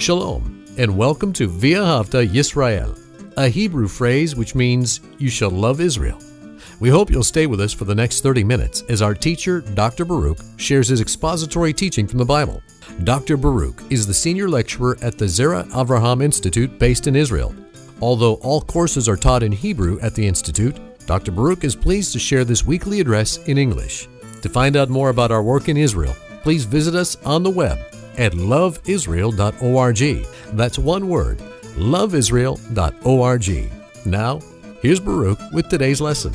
Shalom, and welcome to V'ahavta Yisrael, a Hebrew phrase which means, you shall love Israel. We hope you'll stay with us for the next 30 minutes as our teacher, Dr. Baruch, shares his expository teaching from the Bible. Dr. Baruch is the senior lecturer at the Zera Avraham Institute based in Israel. Although all courses are taught in Hebrew at the Institute, Dr. Baruch is pleased to share this weekly address in English. To find out more about our work in Israel, please visit us on the web at loveisrael.org. That's one word, loveisrael.org. Now, here's Baruch with today's lesson.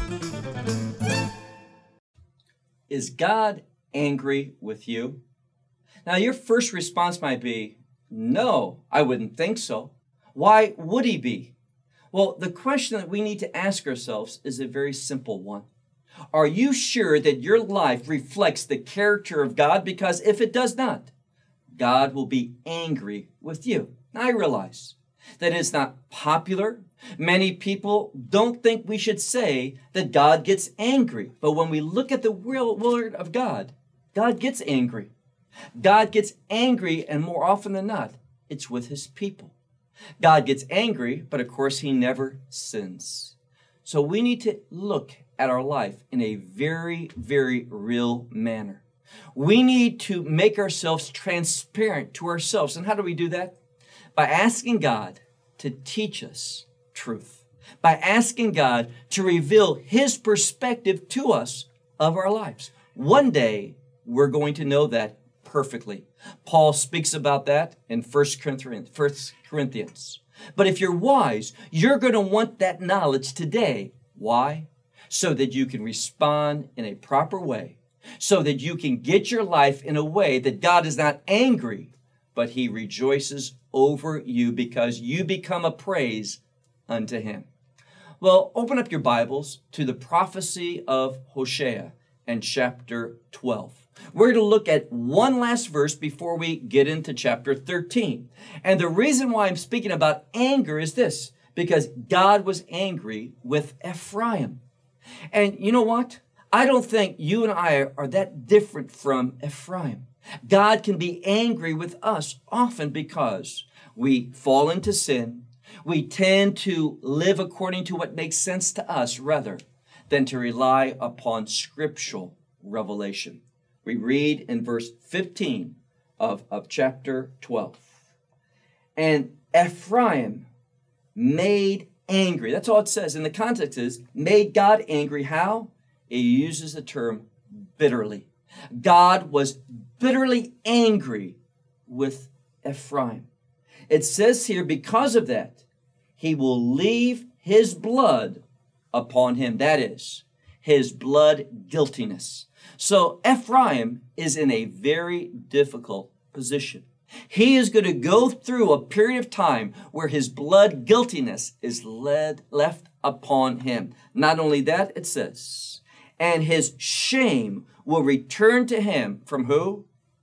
Is God angry with you? Now, your first response might be, no, I wouldn't think so. Why would he be? Well, the question that we need to ask ourselves is a very simple one. Are you sure that your life reflects the character of God? Because if it does not, God will be angry with you. Now, I realize that it's not popular. Many people don't think we should say that God gets angry. But when we look at the word of God, God gets angry. God gets angry, and more often than not, it's with his people. God gets angry, but of course, he never sins. So we need to look at our life in a very, very real manner. We need to make ourselves transparent to ourselves. And how do we do that? By asking God to teach us truth. By asking God to reveal his perspective to us of our lives. One day, we're going to know that perfectly. Paul speaks about that in 1 Corinthians. But if you're wise, you're going to want that knowledge today. Why? So that you can respond in a proper way. So that you can get your life in a way that God is not angry, but he rejoices over you because you become a praise unto him. Well, open up your Bibles to the prophecy of Hosea and chapter 12. We're going to look at one last verse before we get into chapter 13. And the reason why I'm speaking about anger is this, because God was angry with Ephraim. And you know what? I don't think you and I are that different from Ephraim. God can be angry with us often because we fall into sin. We tend to live according to what makes sense to us rather than to rely upon scriptural revelation. We read in verse 15 of chapter 12. And Ephraim made angry. That's all it says. And the context is, made God angry. How? It uses the term bitterly. God was bitterly angry with Ephraim. It says here, because of that, he will leave his blood upon him. That is, his blood guiltiness. So Ephraim is in a very difficult position. He is going to go through a period of time where his blood guiltiness is left upon him. Not only that, it says, and his shame will return to him from who?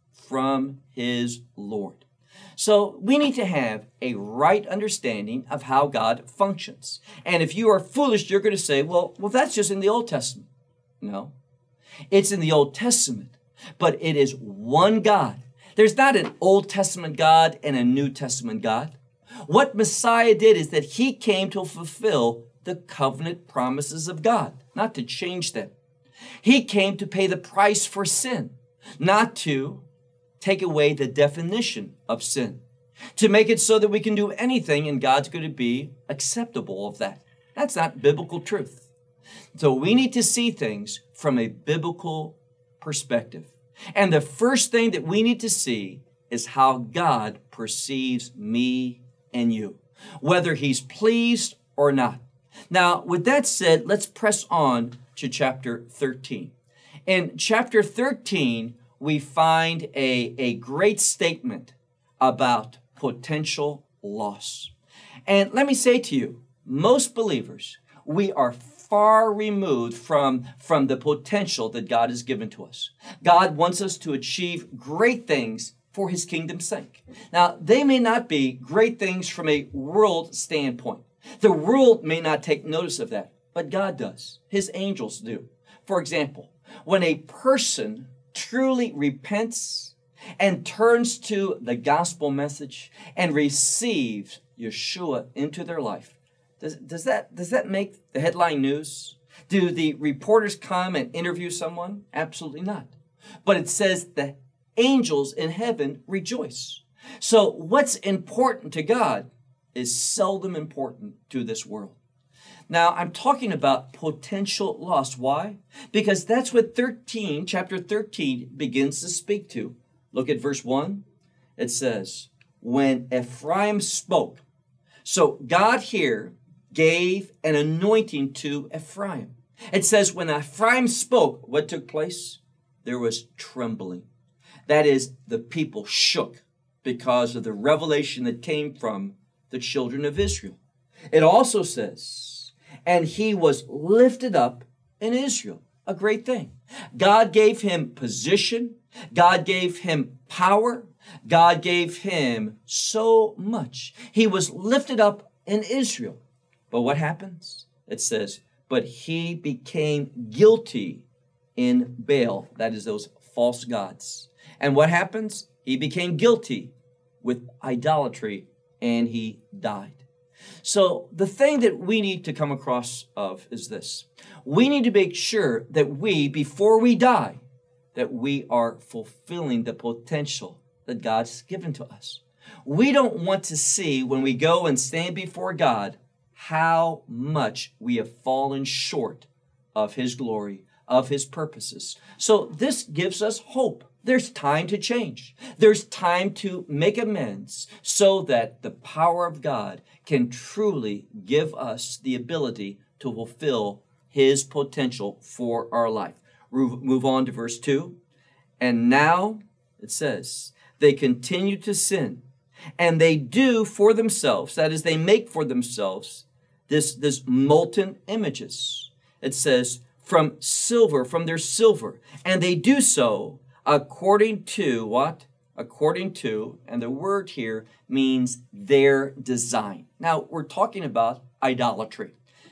From his Lord. So we need to have a right understanding of how God functions. And if you are foolish, you're going to say, well, that's just in the Old Testament. No, it's in the Old Testament, but it is one God. There's not an Old Testament God and a New Testament God. What Messiah did is that he came to fulfill the covenant promises of God, not to change them. He came to pay the price for sin, not to take away the definition of sin, to make it so that we can do anything and God's going to be acceptable of that. That's not biblical truth. So we need to see things from a biblical perspective. And the first thing that we need to see is how God perceives me and you, whether he's pleased or not. Now, with that said, let's press on to chapter 13. In chapter 13, we find a great statement about potential loss. And let me say to you, most believers, we are far removed from the potential that God has given to us. God wants us to achieve great things for his kingdom's sake. Now, they may not be great things from a world standpoint. The world may not take notice of that, but God does. His angels do. For example, when a person truly repents and turns to the gospel message and receives Yeshua into their life, does that make the headline news? Do the reporters come and interview someone? Absolutely not. But it says the angels in heaven rejoice. So what's important to God is seldom important to this world. Now, I'm talking about potential loss. Why? Because that's what chapter 13 begins to speak to. Look at verse 1. It says, when Ephraim spoke. So God here gave an anointing to Ephraim. It says when Ephraim spoke, what took place? There was trembling. That is, the people shook because of the revelation that came from the children of Israel. It also says, and he was lifted up in Israel. A great thing. God gave him position. God gave him power. God gave him so much. He was lifted up in Israel. But what happens? It says, but he became guilty in Baal. That is those false gods. And what happens? He became guilty with idolatry and he died. So the thing that we need to come across of is this. We need to make sure that before we die, that we are fulfilling the potential that God's given to us. We don't want to see when we go and stand before God how much we have fallen short of his glory, of his purposes. So this gives us hope. There's time to change. There's time to make amends so that the power of God can truly give us the ability to fulfill his potential for our life. Move on to verse 2. And now, it says, they continue to sin, and they do for themselves, that is, they make for themselves this molten images. It says, from their silver, and they do so according to what? According to, and the word here means their design. Now, we're talking about idolatry.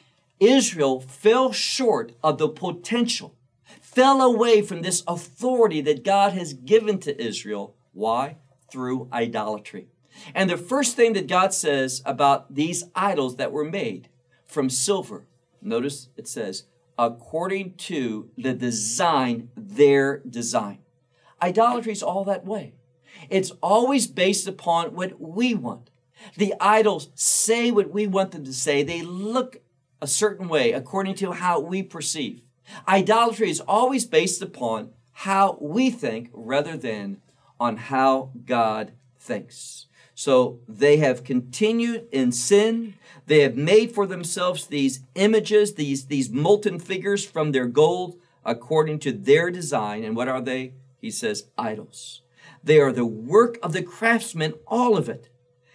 Israel fell short of the potential, fell away from this authority that God has given to Israel. Why? Through idolatry. And the first thing that God says about these idols that were made from silver, notice it says, according to the design, their design. Idolatry is all that way. It's always based upon what we want. The idols say what we want them to say. They look a certain way according to how we perceive. Idolatry is always based upon how we think rather than on how God thinks. So they have continued in sin. They have made for themselves these images, these molten figures from their gold according to their design. And what are they? He says, idols. They are the work of the craftsman, all of it.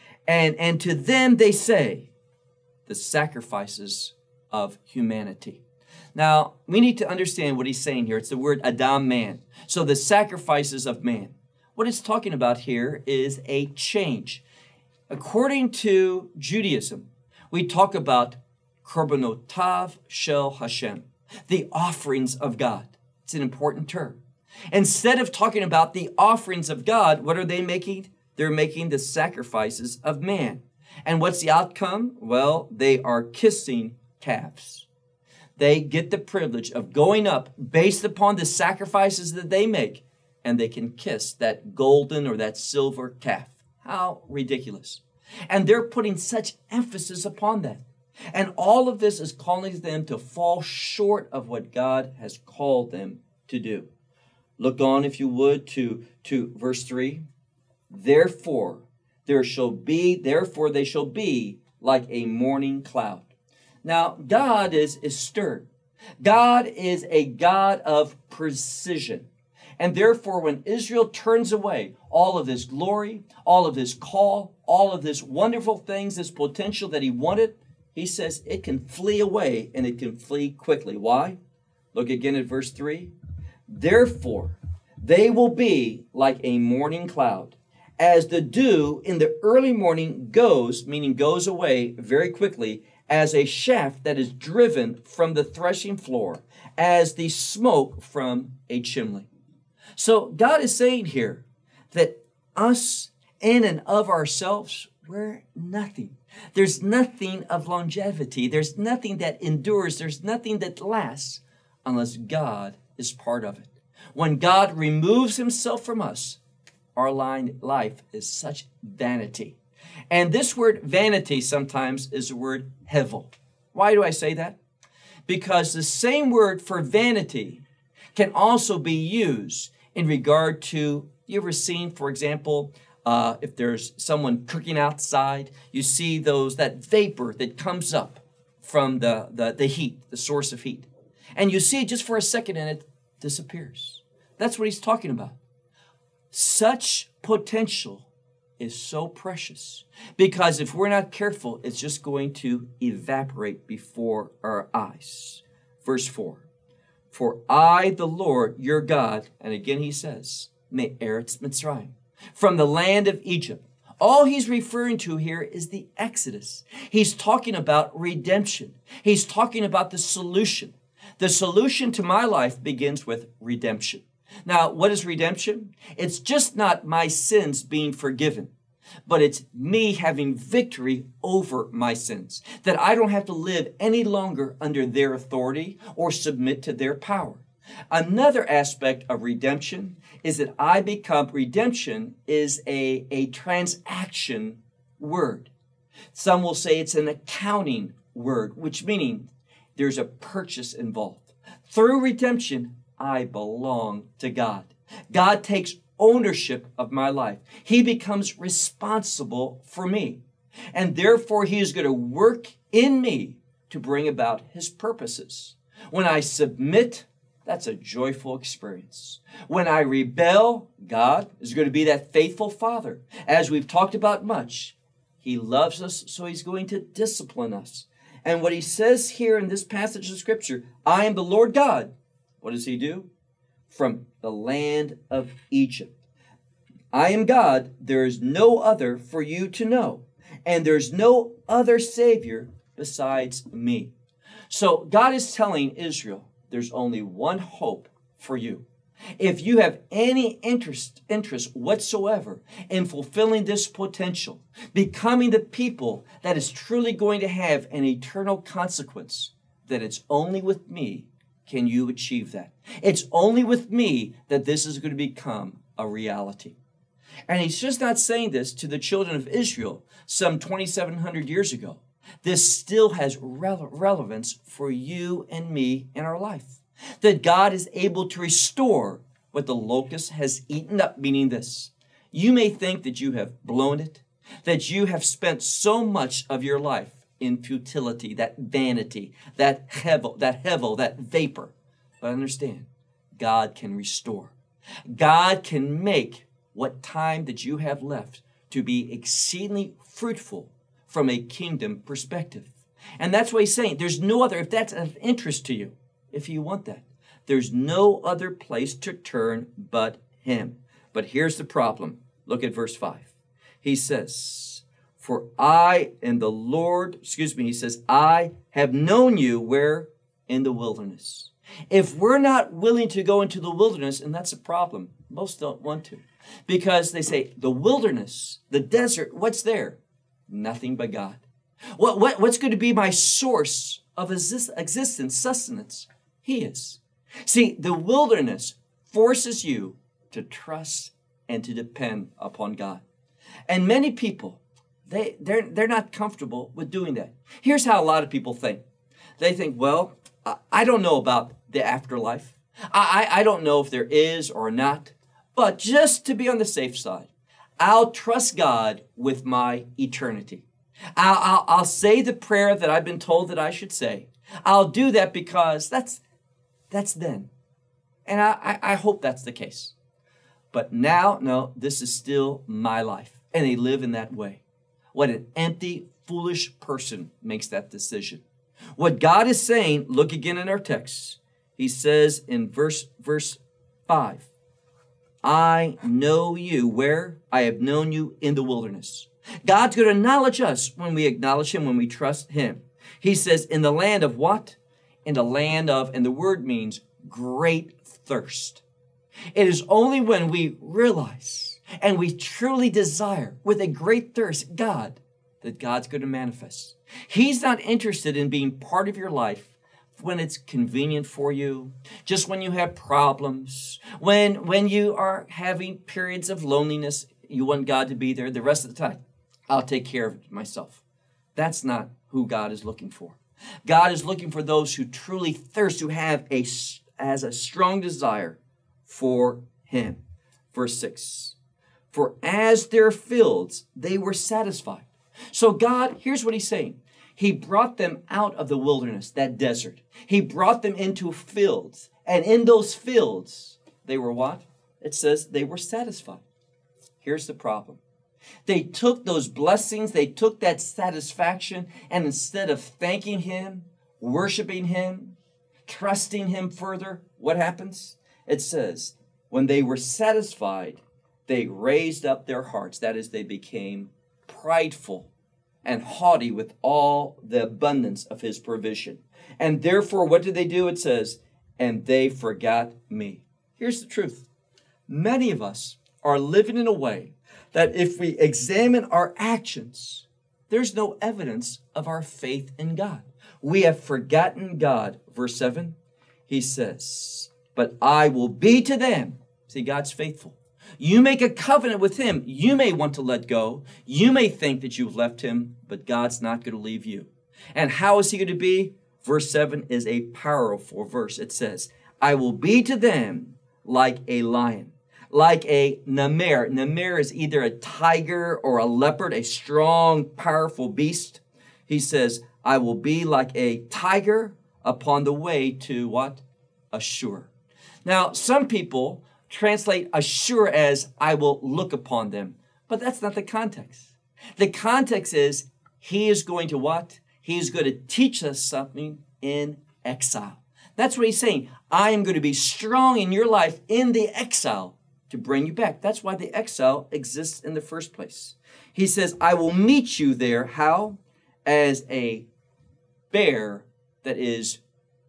And to them they say, the sacrifices of humanity. Now, we need to understand what he's saying here. It's the word Adam, man. So the sacrifices of man. What it's talking about here is a change. According to Judaism, we talk about korbanot shel Hashem, the offerings of God. It's an important term. Instead of talking about the offerings of God, what are they making? They're making the sacrifices of man. And what's the outcome? Well, they are kissing calves. They get the privilege of going up based upon the sacrifices that they make, and they can kiss that golden or that silver calf. How ridiculous. And they're putting such emphasis upon that. And all of this is calling them to fall short of what God has called them to do. Look on, if you would, to verse 3. Therefore they shall be like a morning cloud. Now, God is stern. God is a God of precision. And therefore, when Israel turns away all of this glory, all of this call, all of this wonderful things, this potential that he wanted, he says it can flee away and it can flee quickly. Why? Look again at verse 3. Therefore, they will be like a morning cloud, as the dew in the early morning goes, meaning goes away very quickly, as a shaft that is driven from the threshing floor, as the smoke from a chimney. So God is saying here that us in and of ourselves, we're nothing. There's nothing of longevity. There's nothing that endures. There's nothing that lasts unless God is part of it. When God removes himself from us, our life is such vanity. And this word vanity sometimes is the word hevel. Why do I say that? Because the same word for vanity can also be used in regard to, you ever seen, for example, if there's someone cooking outside, you see that vapor that comes up from the heat, the source of heat. And you see it just for a second and it disappears. That's what he's talking about. Such potential is so precious because if we're not careful, it's just going to evaporate before our eyes. Verse 4, for I, the Lord, your God, and again he says, Me'eretz Mitzrayim, from the land of Egypt. All he's referring to here is the Exodus. He's talking about redemption. He's talking about the solution. The solution to my life begins with redemption. Now, what is redemption? It's just not my sins being forgiven, but it's me having victory over my sins, that I don't have to live any longer under their authority or submit to their power. Another aspect of redemption is that redemption is a transaction word. Some will say it's an accounting word, which meaning there's a purchase involved. Through redemption, I belong to God. God takes ownership of my life. He becomes responsible for me. And therefore, he is going to work in me to bring about his purposes. When I submit, that's a joyful experience. When I rebel, God is going to be that faithful Father. As we've talked about much, he loves us, so he's going to discipline us. And what he says here in this passage of Scripture, I am the Lord God. What does he do? From the land of Egypt. I am God. There is no other for you to know. And there's no other Savior besides me. So God is telling Israel, there's only one hope for you. If you have any interest whatsoever in fulfilling this potential, becoming the people that is truly going to have an eternal consequence, that it's only with me can you achieve that. It's only with me that this is going to become a reality. And he's just not saying this to the children of Israel some 2,700 years ago. This still has relevance for you and me in our life. That God is able to restore what the locust has eaten up, meaning this. You may think that you have blown it, that you have spent so much of your life in futility, that vanity, that hevel, that vapor. But understand, God can restore. God can make what time that you have left to be exceedingly fruitful from a kingdom perspective. And that's what he's saying. There's no other, if that's of interest to you, if you want that, there's no other place to turn but him. But here's the problem. Look at verse 5. He says, for I am the Lord, he says, I have known you where? In the wilderness. If we're not willing to go into the wilderness, and that's a problem, most don't want to, because they say, the wilderness, the desert, what's there? Nothing but God. What's going to be my source of existence, sustenance? He is. See, the wilderness forces you to trust and to depend upon God. And many people, they're not comfortable with doing that. Here's how a lot of people think. They think, well, I don't know about the afterlife. I don't know if there is or not. But just to be on the safe side, I'll trust God with my eternity. I'll say the prayer that I've been told that I should say. I'll do that because that's then. And I hope that's the case. But now, no, this is still my life. And they live in that way. What an empty, foolish person makes that decision. What God is saying, look again in our text. He says in verse 5, I know you where? I have known you in the wilderness. God's going to acknowledge us when we acknowledge him, when we trust him. He says, in the land of what? In the land of, and the word means great thirst. It is only when we realize and we truly desire with a great thirst God, that God's going to manifest. He's not interested in being part of your life when it's convenient for you, just when you have problems, when you are having periods of loneliness, you want God to be there. The rest of the time, I'll take care of it myself. That's not who God is looking for. God is looking for those who truly thirst, who have a strong desire for Him. Verse 6, for as their fields, they were satisfied. So God, here's what He's saying. He brought them out of the wilderness, that desert. He brought them into fields. And in those fields, they were what? It says they were satisfied. Here's the problem. They took those blessings, they took that satisfaction, and instead of thanking Him, worshiping Him, trusting Him further, what happens? It says, when they were satisfied, they raised up their hearts. That is, they became prideful and haughty with all the abundance of His provision. And therefore, what did they do? It says, and they forgot me. Here's the truth. Many of us are living in a way that if we examine our actions, there's no evidence of our faith in God. We have forgotten God. Verse 7, He says, but I will be to them. See, God's faithful. You make a covenant with Him. You may want to let go. You may think that you've left Him, but God's not going to leave you. And how is He going to be? Verse 7 is a powerful verse. It says, I will be to them like a lion, like a namer. Namer is either a tiger or a leopard, a strong, powerful beast. He says, I will be like a tiger upon the way to what? Ashur. Now, some people translate Ashur as I will look upon them. But that's not the context. The context is He is going to what? He is going to teach us something in exile. That's what He's saying. I am going to be strong in your life in the exile to bring you back. That's why the exile exists in the first place. He says, I will meet you there. How? As a bear that is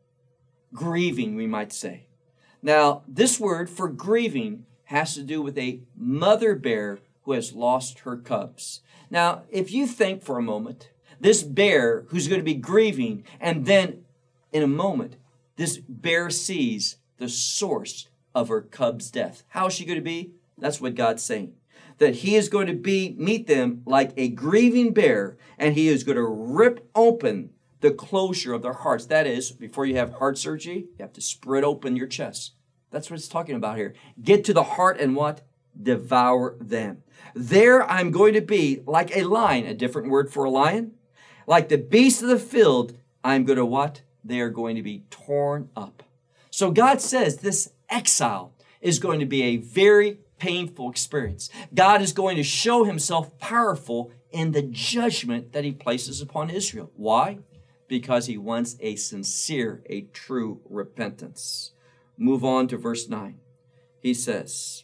grieving, we might say. Now, this word for grieving has to do with a mother bear who has lost her cubs. Now, if you think for a moment, this bear who's going to be grieving, and then in a moment, this bear sees the source of her cub's death. How is she going to be? That's what God's saying. That He is going to meet them like a grieving bear, and He is going to rip open the closure of their hearts. That is, before you have heart surgery, you have to spread open your chest. That's what it's talking about here. Get to the heart and what? Devour them. There I'm going to be like a lion, a different word for a lion. Like the beasts of the field, I'm going to what? They are going to be torn up. So God says this exile is going to be a very painful experience. God is going to show Himself powerful in the judgment that He places upon Israel. Why? Because He wants a sincere, a true repentance. Move on to verse 9. He says,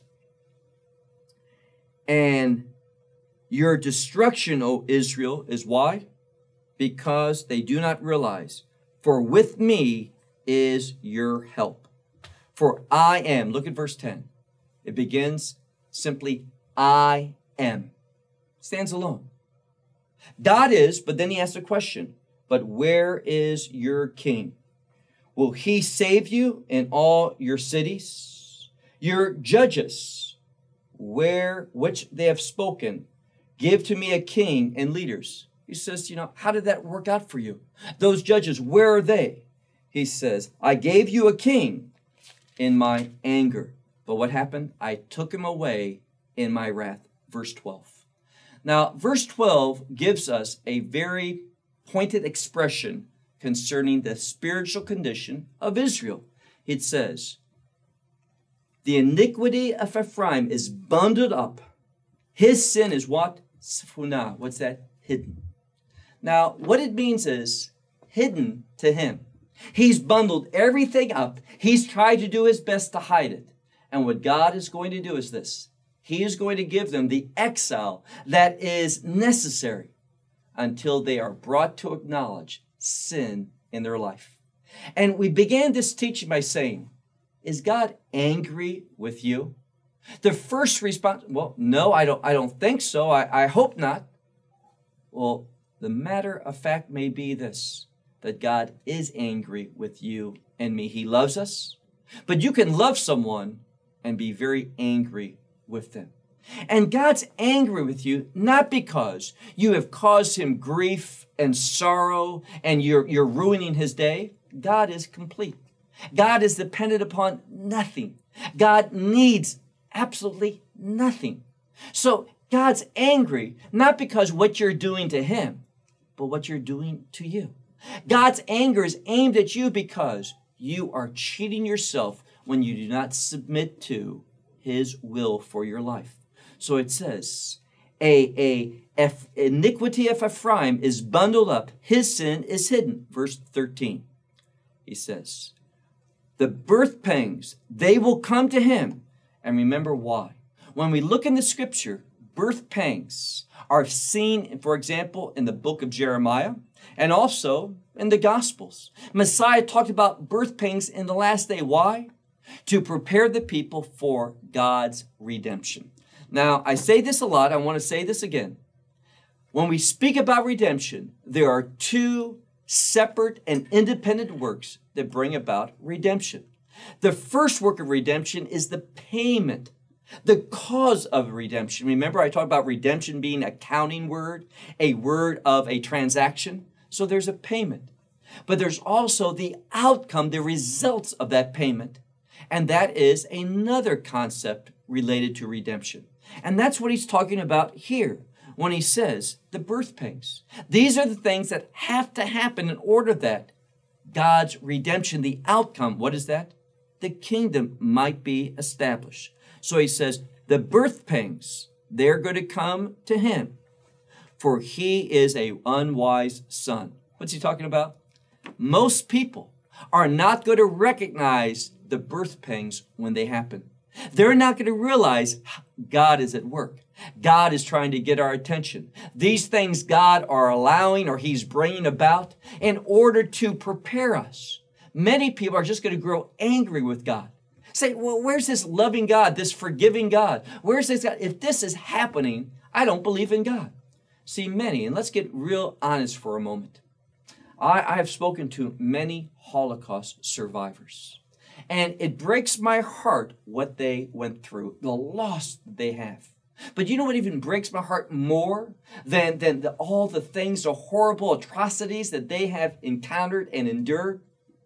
and your destruction, O Israel, is why? Because they do not realize, for with me is your help. For I am, look at verse 10. It begins simply, I am. Stands alone. God is, but then He asks a question, but where is your king? Will He save you in all your cities? Your judges, which they have spoken, give to me a king and leaders. He says, how did that work out for you? Those judges, where are they? He says, I gave you a king in my anger. But what happened? I took him away in my wrath. Verse 12. Now, verse 12 gives us a very pointed expression concerning the spiritual condition of Israel. It says, the iniquity of Ephraim is bundled up. His sin is what? Sfunah. What's that? Hidden. Now, what it means is hidden to him. He's bundled everything up. He's tried to do his best to hide it. And what God is going to do is this. He is going to give them the exile that is necessary until they are brought to acknowledge sin in their life. And we began this teaching by saying, is God angry with you? The first response, well, no, I don't think so. I hope not. Well, the matter of fact may be this, that God is angry with you and me. He loves us, but you can love someone and be very angry with them. And God's angry with you not because you have caused him grief and sorrow and you're ruining his day. God is complete. God is dependent upon nothing. God needs absolutely nothing. So God's angry not because what you're doing to him, but what you're doing to you. God's anger is aimed at you because you are cheating yourself when you do not submit to his will for your life. So it says, iniquity of Ephraim is bundled up, his sin is hidden. Verse 13, he says, the birth pangs, they will come to him. And remember why. When we look in the scripture, birth pangs are seen, for example, in the book of Jeremiah and also in the Gospels. Messiah talked about birth pangs in the last day. Why? To prepare the people for God's redemption. Now, I say this a lot. I want to say this again. When we speak about redemption, there are two separate and independent works that bring about redemption. The first work of redemption is the payment, the cause of redemption. Remember, I talked about redemption being a counting word, a word of a transaction. So there's a payment. But there's also the outcome, the results of that payment. And that is another concept related to redemption. And that's what he's talking about here when he says the birth pangs. These are the things that have to happen in order that God's redemption, the outcome, what is that? The kingdom might be established. So he says the birth pangs, they're going to come to him, for he is an unwise son. What's he talking about? Most people are not going to recognize the birth pangs when they happen. They're not going to realize God is at work. God is trying to get our attention. These things God are allowing or he's bringing about in order to prepare us. Many people are just going to grow angry with God. Say, well, where's this loving God, this forgiving God? Where's this God? If this is happening, I don't believe in God. See, many, and let's get real honest for a moment. I have spoken to many Holocaust survivors. And it breaks my heart what they went through, the loss they have. But you know what even breaks my heart more than all the things, the horrible atrocities that they have encountered and endured?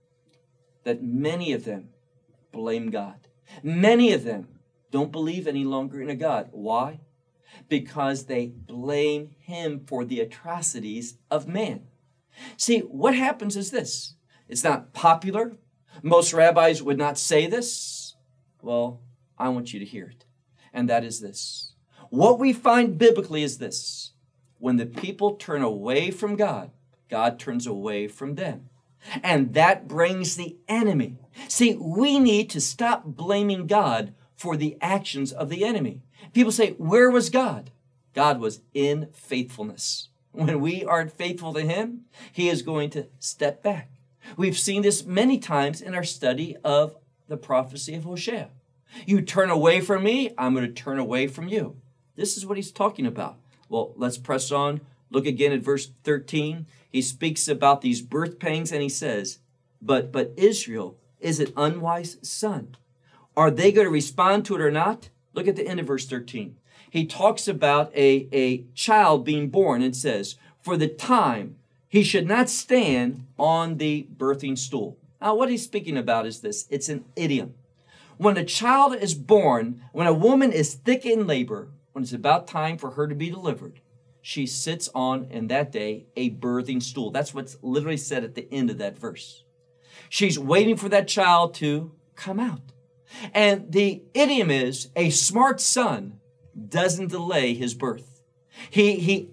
That many of them blame God. Many of them don't believe any longer in a God. Why? Because they blame him for the atrocities of man. See, what happens is this. It's not popular. Most rabbis would not say this. Well, I want you to hear it. And that is this. What we find biblically is this. When the people turn away from God, God turns away from them. And that brings the enemy. See, we need to stop blaming God for the actions of the enemy. People say, where was God? God was in faithfulness. When we aren't faithful to him, he is going to step back. We've seen this many times in our study of the prophecy of Hosea. You turn away from me, I'm going to turn away from you. This is what he's talking about. Well, let's press on. Look again at verse 13. He speaks about these birth pangs and he says, but Israel is an unwise son. Are they going to respond to it or not? Look at the end of verse 13. He talks about a child being born and says, for the time he should not stand on the birthing stool. Now, what he's speaking about is this. It's an idiom. When a child is born, when a woman is thick in labor, when it's about time for her to be delivered, she sits on, in that day, a birthing stool. That's what's literally said at the end of that verse. She's waiting for that child to come out. And the idiom is, a smart son doesn't delay his birth. He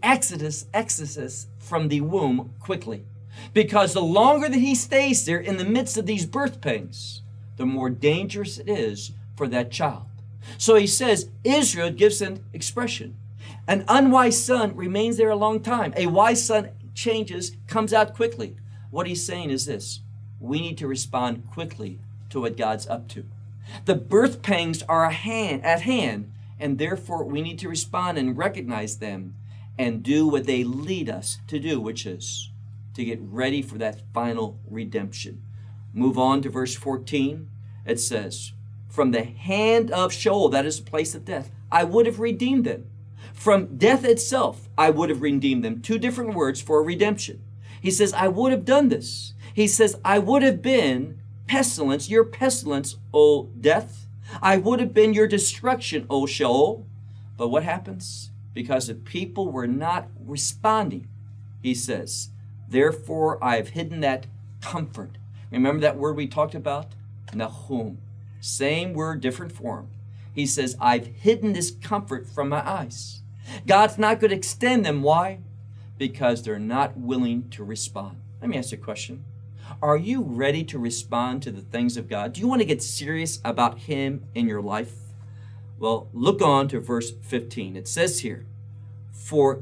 exits from the womb quickly. Because the longer that he stays there in the midst of these birth pains, the more dangerous it is for that child. So he says, Israel gives an expression. An unwise son remains there a long time. A wise son changes, comes out quickly. What he's saying is this. We need to respond quickly to what God's up to. The birth pangs are at hand, and therefore we need to respond and recognize them and do what they lead us to do, which is to get ready for that final redemption. Move on to verse 14. It says, from the hand of Sheol, that is the place of death, I would have redeemed them. From death itself, I would have redeemed them. Two different words for redemption. He says, I would have done this. He says, I would have been pestilence, your pestilence, O death. I would have been your destruction, O Sheol. But what happens? Because the people were not responding, he says, therefore I have hidden that comfort. Remember that word we talked about? Nahum. Same word, different form. He says, I've hidden this comfort from my eyes. God's not going to extend them. Why? Because they're not willing to respond. Let me ask you a question. Are you ready to respond to the things of God? Do you want to get serious about Him in your life? Well, look on to verse 15. It says here, for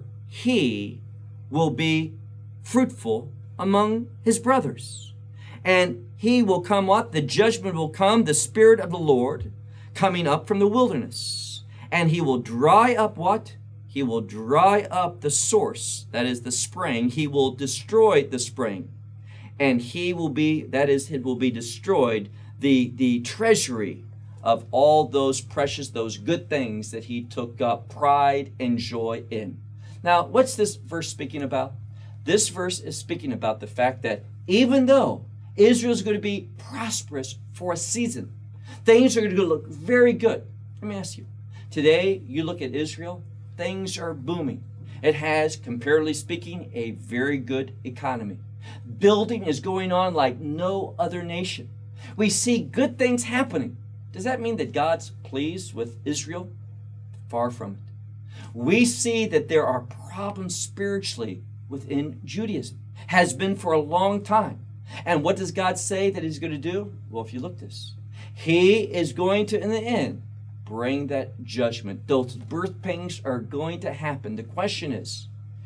he will be fruitful among his brothers. And he will come what? The judgment will come, the Spirit of the Lord coming up from the wilderness. And he will dry up what? He will dry up the source, that is the spring. He will destroy the spring. And he will be, that is, it will be destroyed, the treasury of all those precious, those good things that he took up pride and joy in. Now, what's this verse speaking about? This verse is speaking about the fact that even though Israel is going to be prosperous for a season, things are going to look very good. Let me ask you, today you look at Israel, things are booming. It has, comparatively speaking, a very good economy. Building is going on like no other nation. We see good things happening. Does that mean that God's pleased with Israel? Far from it. We see that there are problems spiritually within Judaism. Has been for a long time. And what does God say that He's going to do? Well, if you look at this, He is going to, in the end, bring that judgment. Those birth pangs are going to happen. The question is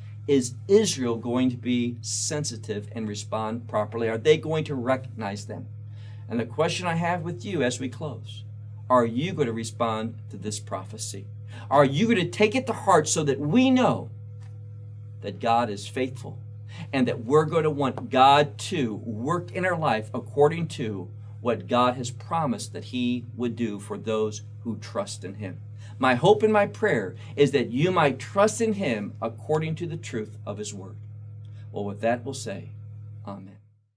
Israel going to be sensitive and respond properly? Are they going to recognize them? And the question I have with you as we close, are you going to respond to this prophecy? Are you going to take it to heart so that we know that God is faithful and that we're going to want God to work in our life according to what God has promised that He would do for those who trust in Him? My hope and my prayer is that you might trust in Him according to the truth of His Word. Well, with that, we'll say, Amen.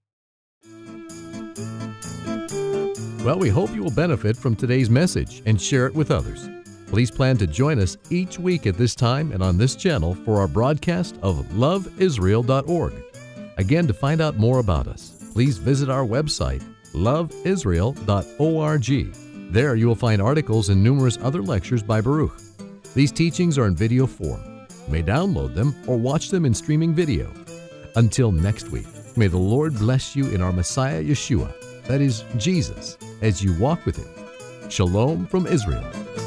Well, we hope you will benefit from today's message and share it with others. Please plan to join us each week at this time and on this channel for our broadcast of loveisrael.org. Again, to find out more about us, please visit our website, loveisrael.org. There you will find articles and numerous other lectures by Baruch. These teachings are in video form. You may download them or watch them in streaming video. Until next week, may the Lord bless you in our Messiah Yeshua, that is Jesus, as you walk with Him. Shalom from Israel.